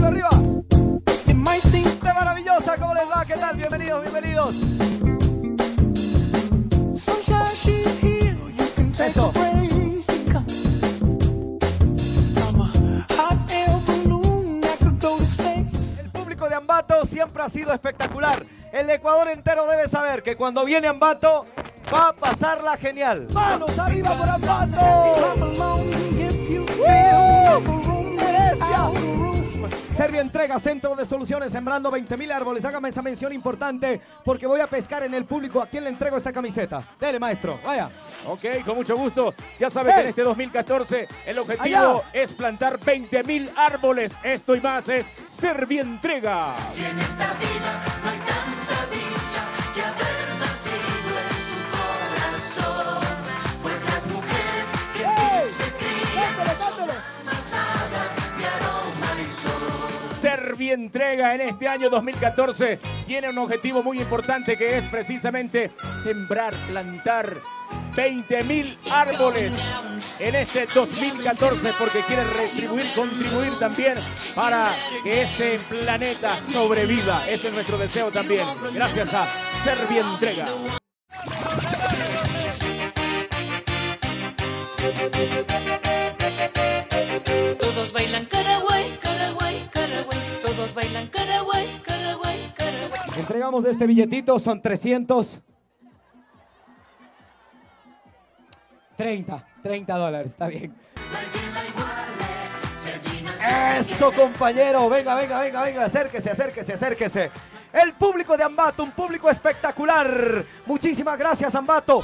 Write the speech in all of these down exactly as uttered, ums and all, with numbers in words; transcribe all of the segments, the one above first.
arriba, arriba. ¡Qué maravillosa! ¿Cómo les va? ¿Qué tal? Bienvenidos, bienvenidos. Eso. El público de Ambato siempre ha sido espectacular. El Ecuador entero debe saber que cuando viene Ambato va a pasarla genial. ¡Manos arriba por Ambato! Servientrega, Centro de Soluciones, sembrando veinte mil árboles. Hágame esa mención importante porque voy a pescar en el público. ¿A quién le entrego esta camiseta? Dele, maestro, vaya. Ok, con mucho gusto. Ya sabes que en este dos mil catorce el objetivo Allá. es plantar veinte mil árboles. Esto y más es Servientrega. Si en esta vida no hay tanta dicha que haber nacido en su corazón, pues las mujeres que en ti se crían son amasadas de aroma y sol. Servientrega en este año dos mil catorce tiene un objetivo muy importante que es precisamente sembrar, plantar veinte mil árboles en este dos mil catorce porque quiere retribuir, contribuir también para que este planeta sobreviva. Ese es nuestro deseo también, gracias a Servientrega. Todos bailan Caragüey, Caragüey, Caragüey. Todos bailan Caragüey, Caragüey, Caragüey. Entregamos este billetito, son trescientos treinta, treinta dólares, está bien. Eso, compañero, venga, venga, venga, venga, acérquese, acérquese, acérquese. El público de Ambato, un público espectacular. Muchísimas gracias, Ambato.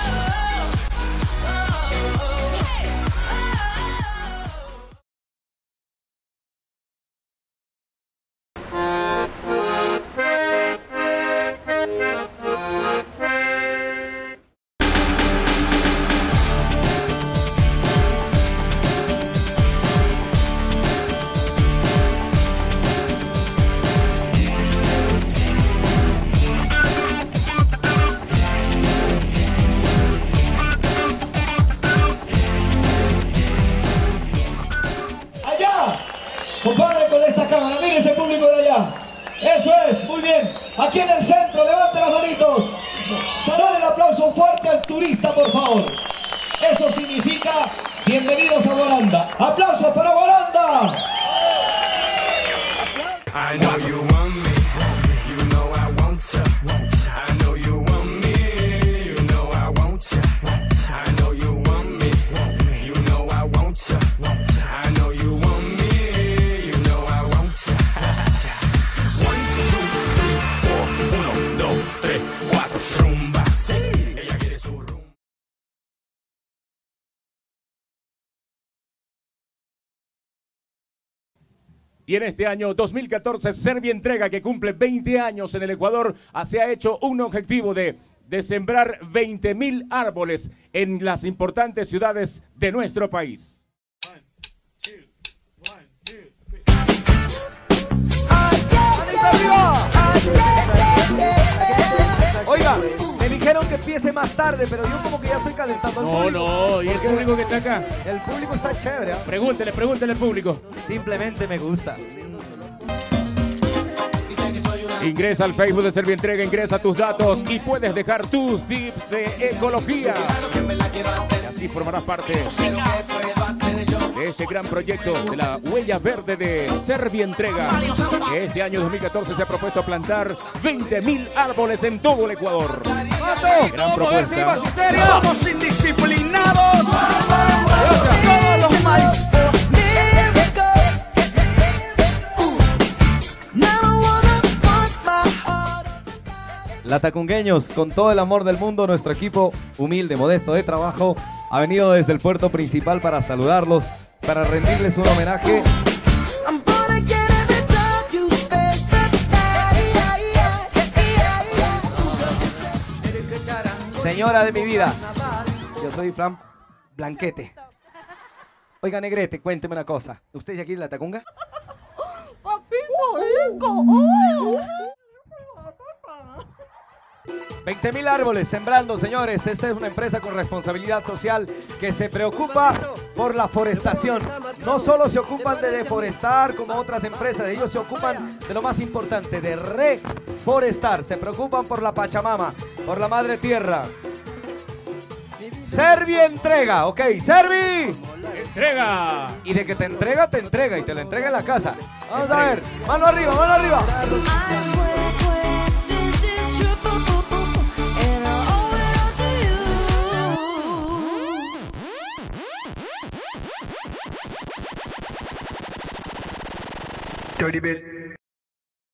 Compadre, con esta cámara, mire ese público de allá. Eso es, muy bien. Aquí en el centro, levante las manitos. Salud, el aplauso fuerte al turista, por favor. Eso significa bienvenidos a Guaranda. ¡Aplausos para Guaranda! I know you want me, you know I want you. I know you want me, you know I want you. I know you want me, you know I want you. I know you want me. Y en este año dos mil catorce, Servientrega, que cumple veinte años en el Ecuador, se ha hecho un objetivo de, de sembrar veinte mil árboles en las importantes ciudades de nuestro país. One, two, one, two, Oiga, me dijeron que empiece más tarde, pero yo como que ya estoy calentando el No, público. no, ¿y el público que está acá? El público está chévere, ¿eh? Pregúntele, pregúntele al público. Simplemente me gusta. Ingresa al Facebook de Servientrega, ingresa tus datos y puedes dejar tus tips de ecología. Y así formarás parte de este gran proyecto de la huella verde de Servientrega, que este año dos mil catorce se ha propuesto plantar veinte mil árboles en todo el Ecuador. Gran propuesta. Somos indisciplinados. Todos los mal. Latacungueños, con todo el amor del mundo, nuestro equipo humilde, modesto de trabajo ha venido desde el puerto principal para saludarlos, para rendirles un homenaje. Señora de mi vida, yo soy Fran Blanquete. Oiga, Negrete, cuénteme una cosa. ¿Usted es de aquí de Latacunga? veinte mil árboles sembrando, señores. Esta es una empresa con responsabilidad social que se preocupa por la forestación. No solo se ocupan de deforestar como otras empresas, ellos se ocupan de lo más importante, de reforestar. Se preocupan por la Pachamama, por la Madre Tierra. Servi entrega, ok, Servi. Entrega. Y de que te entrega, te entrega y te la entrega en la casa. Vamos a ver, mano arriba, mano arriba. Dirty bit.